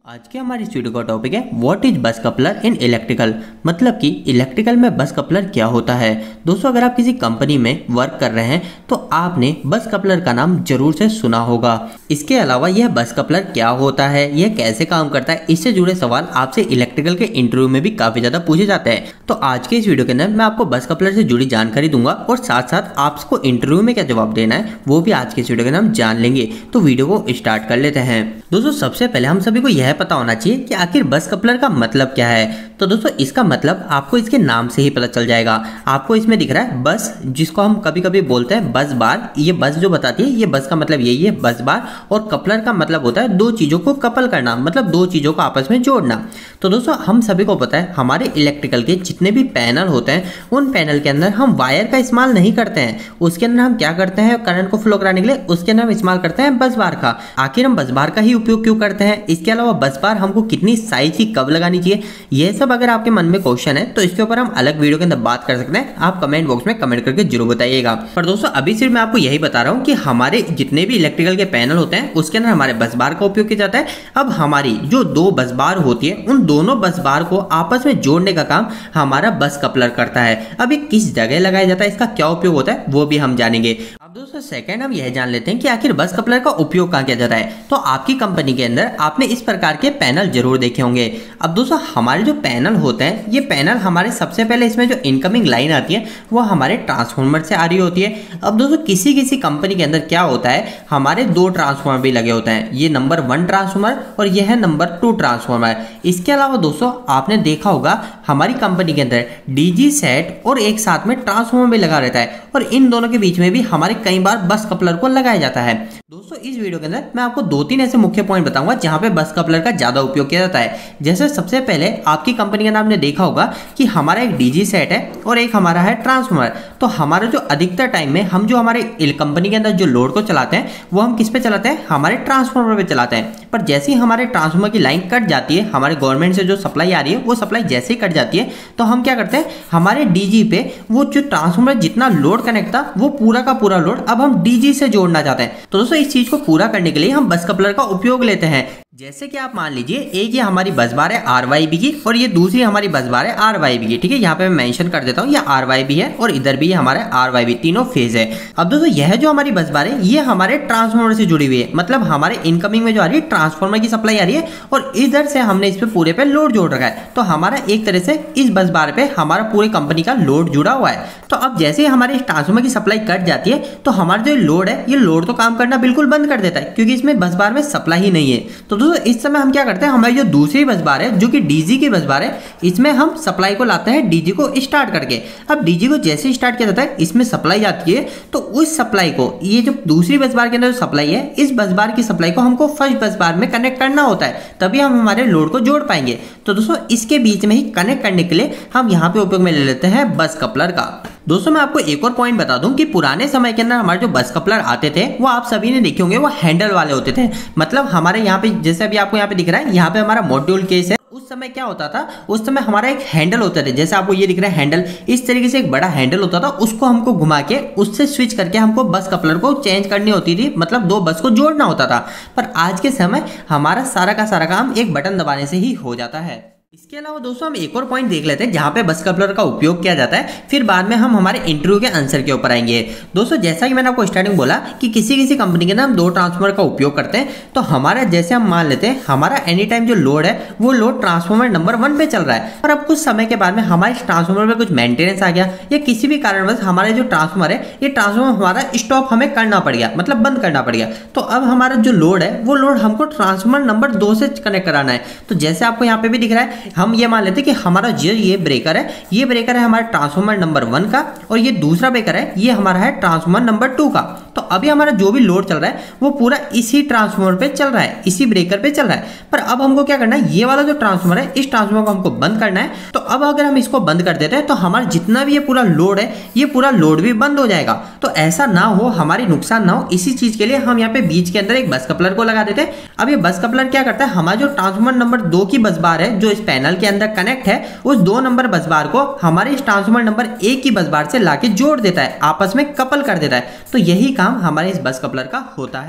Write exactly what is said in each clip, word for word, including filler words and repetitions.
आज के हमारी वीडियो का टॉपिक है what is bus coupler in electrical. मतलब कि इलेक्ट्रिकल में बस कपलर क्या होता है। दोस्तों, अगर आप किसी कंपनी में वर्क कर रहे हैं तो आपने बस कपलर का नाम जरूर से सुना होगा। इसके अलावा यह बस कपलर क्या होता है, यह कैसे काम करता है, इससे जुड़े सवाल आपसे इलेक्ट्रिकल के इंटरव्यू में भी काफी ज्यादा पूछे जाते हैं। तो आज के इस वीडियो के अंदर मैं आपको बस कपलर से जुड़ी जानकारी दूंगा और साथ साथ आपको इंटरव्यू में क्या जवाब देना है वो भी आज के इस वीडियो के अंदर हम जान लेंगे। तो वीडियो को स्टार्ट कर लेते हैं। दोस्तों, सबसे पहले हम सभी को यह पता होना चाहिए कि आखिर बस कपलर का मतलब क्या है। तो दोस्तों, इसका मतलब आपको इसके नाम से ही पता चल जाएगा। आपको इसमें दिख रहा है बस, जिसको हम कभी कभी बोलते हैं बस बार। ये बस जो बताती है, ये बस का मतलब यही है, बस बार। और कपलर का मतलब होता है दो चीजों को कपल करना, मतलब दो चीजों को आपस में जोड़ना। तो दोस्तों, हम सभी को पता है हमारे इलेक्ट्रिकल के जितने भी पैनल होते हैं उन पैनल के अंदर हम वायर का इस्तेमाल नहीं करते हैं। उसके अंदर हम क्या करते हैं, करंट को फ्लो कराने के लिए उसके अंदर हम इस्तेमाल करते हैं बस बार का। आखिर हम बस बार का ही उपयोग क्यों करते हैं? इसके अलावा बस बार हमको कितनी साइज की कब लगानी चाहिए, यह सब अगर आपके मन में क्वेश्चन है तो इसके ऊपर हम अलग वीडियो के अंदर बात कर सकते हैं। आप कमेंट बॉक्स में कमेंट करके जरूर बताइएगा। पर दोस्तों, अभी सिर्फ मैं आपको यही बता रहा हूं कि हमारे जितने भी इलेक्ट्रिकल के पैनल होते हैं उसके अंदर हमारे बस बार का उपयोग किया जाता है। अब हमारी जो दो बस बार होती है उन दोनों बस बार को आपस में जोड़ने का काम हमारा बस कपलर करता है। अब ये किस जगह लगाया जाता है, इसका क्या उपयोग होता है वो भी हम जानेंगे। अब दोस्तों, सेकंड हम यह जान लेते हैं कि आखिर बस कपलर का उपयोग कहाँ किया जाता है। तो आपकी कंपनी के अंदर आपने इस प्रकार के पैनल जरूर देखे होंगे। अब दोस्तों, हमारे जो पैनल होते हैं, ये पैनल हमारे सबसे पहले इसमें जो इनकमिंग लाइन आती है वो हमारे ट्रांसफार्मर से आ रही होती है। अब दोस्तों, किसी किसी कंपनी के अंदर क्या होता है, हमारे दो ट्रांसफार्मर भी लगे होते हैं। ये नंबर वन ट्रांसफार्मर और यह है नंबर टू ट्रांसफार्मर। इसके अलावा दोस्तों, आपने देखा होगा हमारी कंपनी के अंदर डीजी सेट और एक साथ में ट्रांसफार्मर भी लगा रहता है और इन दोनों के बीच में भी हमारे कई बार बस कपलर को लगाया जाता है। दोस्तों, इस वीडियो के अंदर मैं आपको दो तीन ऐसे मुख्य पॉइंट बताऊंगा जहां पे बस कपलर का ज्यादा उपयोग किया जाता है। जैसे सबसे पहले आपकी कंपनी का नाम ने देखा होगा कि हमारा एक डीजी सेट है और एक हमारा है ट्रांसफार्मर। तो हमारा जो अधिकतर टाइम में हम जो हमारे कंपनी के अंदर जो लोड को चलाते हैं वो हम किस पे चलाते हैं, हमारे ट्रांसफार्मर पे चलाते हैं। पर जैसे ही हमारे ट्रांसफार्मर की लाइन कट जाती है, हमारे गवर्नमेंट से जो सप्लाई आ रही है वो सप्लाई जैसे ही कट जाती है तो हम क्या करते हैं, हमारे डीजी पे वो जो ट्रांसफार्मर जितना लोड कनेक्ट था वो पूरा का पूरा लोड अब हम डीजी से जोड़ना चाहते हैं। तो दोस्तों, इस चीज को पूरा करने के लिए हम बस कपलर का उपयोग लेते हैं। जैसे कि आप मान लीजिए एक ये हमारी बस बार है आर वाई बी की और ये दूसरी हमारी बस बार है आर वाई बी की। ठीक है, यहाँ पे मैं मेंशन कर देता हूँ, ये आर वाई बी है और इधर भी हमारा आर वाई बी, तीनों फेज है। अब दोस्तों, यह जो हमारी बस बार है ये हमारे ट्रांसफार्मर से जुड़ी हुई है। मतलब हमारे इनकमिंग में जो आ रही है ट्रांसफार्मर की सप्लाई आ रही है और इधर से हमने इस पे पूरे पे लोड जोड़ रखा है। तो हमारा एक तरह से इस बस बार पे हमारा पूरी कंपनी का लोड जुड़ा हुआ है। तो अब जैसे ही हमारे ट्रांसफार्मर की सप्लाई कट जाती है तो हमारा जो लोड है ये लोड तो काम करना बिल्कुल बंद कर देता है, क्योंकि इसमें बस बार में सप्लाई ही नहीं है। तो दोस्तों, इस समय हम क्या करते हैं, हमारी जो दूसरी बस बार है जो कि डीजी की बस बार है, इसमें हम सप्लाई को लाते हैं डीजी को स्टार्ट करके। अब डीजी को जैसे स्टार्ट किया जाता है इसमें सप्लाई जाती है तो उस सप्लाई को, ये जो दूसरी बस बार के अंदर जो सप्लाई है, इस बस बार की सप्लाई को हमको फर्स्ट बस बार में कनेक्ट करना होता है, तभी हम हमारे लोड को जोड़ पाएंगे। तो दोस्तों, इसके बीच में ही कनेक्ट करने के लिए हम यहाँ पे उपयोग में ले लेते हैं बस कपलर का। दोस्तों, मैं आपको एक और पॉइंट बता दूं कि पुराने समय के अंदर हमारे जो बस कपलर आते थे वो आप सभी ने देखे होंगे, वो हैंडल वाले होते थे। मतलब हमारे यहाँ पे जैसे अभी आपको यहाँ पे दिख रहा है, यहाँ पे हमारा मॉड्यूल केस है। उस समय क्या होता था, उस समय हमारा एक हैंडल होता था, जैसे आपको ये दिख रहा है हैंडल, इस तरीके से एक बड़ा हैंडल होता था, उसको हमको घुमा के उससे स्विच करके हमको बस कपलर को चेंज करनी होती थी, मतलब दो बस को जोड़ना होता था। पर आज के समय हमारा सारा का सारा काम एक बटन दबाने से ही हो जाता है। इसके अलावा दोस्तों, हम एक और पॉइंट देख लेते हैं जहां पे बस कपलर का उपयोग किया जाता है, फिर बाद में हम हमारे इंटरव्यू के आंसर के ऊपर आएंगे। दोस्तों, जैसा कि मैंने आपको स्टार्टिंग बोला कि किसी किसी कंपनी के अंदर हम दो ट्रांसफार्मर का उपयोग करते हैं। तो हमारा जैसे हम मान लेते हैं हमारा एनी टाइम जो लोड है वो लोड ट्रांसफार्मर नंबर वन पे चल रहा है, और अब कुछ समय के बाद में हमारे ट्रांसफार्मर में कुछ मेंटेनेंस आ गया या किसी भी कारणवश हमारे जो ट्रांसफार्मर है ये ट्रांसफार्मर हमारा स्टॉप हमें करना पड़ गया, मतलब बंद करना पड़ गया। तो अब हमारा जो लोड है वो लोड हमको ट्रांसफार्मर नंबर दो से कनेक्ट कराना है। तो जैसे आपको यहाँ पे भी दिख रहा है, हम ये मान लेते कि हमारा जो ये ब्रेकर है, ये ब्रेकर है हमारे ट्रांसफार्मर नंबर वन का और ये दूसरा ब्रेकर है ये हमारा है ट्रांसफार्मर नंबर टू का। तो अभी हमारा जो भी लोड चल रहा है वो पूरा इसी ट्रांसफार्मर पे चल रहा है, इसी ब्रेकर पे चल रहा है। पर अब हमको क्या करना है, ये वाला जो ट्रांसफार्मर है इस ट्रांसफार्मर को हमको बंद करना है। तो अब अगर हम इसको बंद कर देते हैं तो हमारा जितना भी ये पूरा लोड है ये पूरा लोड भी बंद हो जाएगा। तो ऐसा ना हो, हमारी नुकसान ना हो, इसी चीज के लिए हम यहाँ पे बीच के अंदर एक बस कपलर को लगा देते हैं। अब ये बस कपलर क्या करता है, हमारा जो ट्रांसफार्मर नंबर दो की बस बार है जो इस पैनल के अंदर कनेक्ट है, उस दो नंबर बस बार को हमारे इस ट्रांसफार्मर नंबर एक की बस बार से लाके जोड़ देता है, आपस में कपल कर देता है। तो यही काम हमारे इस बस कपलर का होता है।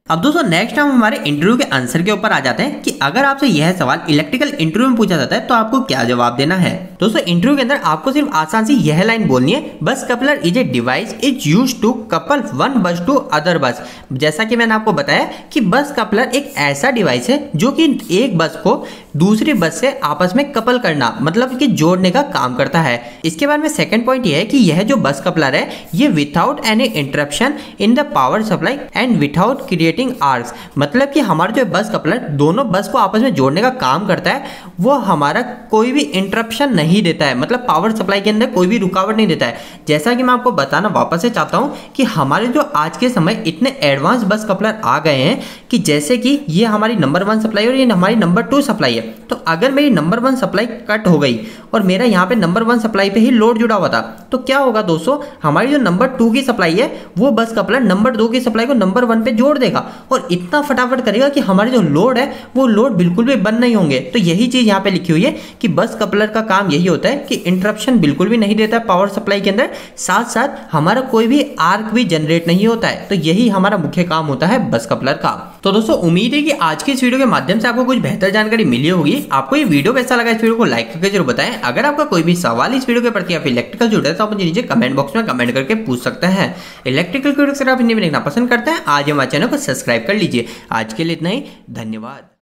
अब दोस्तों नेक्स्ट हम हमारे इंटरव्यू के आंसर के ऊपर आ जाते हैं कि अगर आपसे यह सवाल इलेक्ट्रिकल इंटरव्यू में पूछा जाता है तो आपको क्या जवाब देना है। दोस्तों इंटरव्यू के अंदर आपको सिर्फ आसान सी यह लाइन बोलनी है, bus coupler is a device is used to couple one bus to other bus. जैसा कि मैंने आपको बताया कि बस कपलर एक ऐसा डिवाइस है जो कि एक बस को दूसरी बस से आपस में कपल करना मतलब कि जोड़ने का काम करता है। इसके बाद में सेकंड पॉइंट यह है कि यह जो बस कपलर है ये without any interruption in the power supply and without creating arcs, मतलब कि हमारा जो बस कपलर दोनों बस को आपस में जोड़ने का काम करता है, वो हमारा कोई भी इंटरप्शन नहीं देता है, मतलब पावर सप्लाई के अंदर कोई भी रुकावट नहीं देता है। जैसा कि मैं आपको बताना वापस से चाहता हूं कि हमारे जो आज के समय इतने एडवांस बस कपलर आ गए हैं कि जैसे कि ये हमारी नंबर वन सप्लाई और ये हमारी नंबर टू सप्लाई है, तो अगर मेरी नंबर वन सप्लाई कट हो गई और मेरा यहाँ पे नंबर वन सप्लाई पे ही लोड जुड़ा हुआ था तो क्या होगा दोस्तों, हमारी जो नंबर टू की सप्लाई है वो बस कपलर नंबर दो की सप्लाई को नंबर वन पे जोड़ देगा और इतना फटाफट करेगा कि हमारे जो लोड है वो लोड बिल्कुल भी बंद नहीं होंगे। तो यही चीज यहाँ पे लिखी हुई है कि बस कपलर का काम यही होता है कि इंटरप्शन बिल्कुल भी नहीं देता है पावर सप्लाई के अंदर, साथ साथ हमारा कोई भी आर्क भी जनरेट नहीं होता है। तो यही हमारा मुख्य काम होता है बस कपलर का। तो दोस्तों उम्मीद है कि आज की इस वीडियो के माध्यम से आपको कुछ बेहतर जानकारी मिली होगी। आपको ये वीडियो कैसा लगा, इस वीडियो को लाइक करके जरूर बताएं। अगर आपका कोई भी सवाल इस वीडियो के प्रति या फिर इलेक्ट्रिकल जुड़े तो आप मुझे नीचे कमेंट बॉक्स में कमेंट करके पूछ सकते हैं। इलेक्ट्रिकल वीडियो अगर आप हिंदी में देखना पसंद करते हैं आज हमारे चैनल को सब्सक्राइब कर लीजिए। आज के लिए इतना ही, धन्यवाद।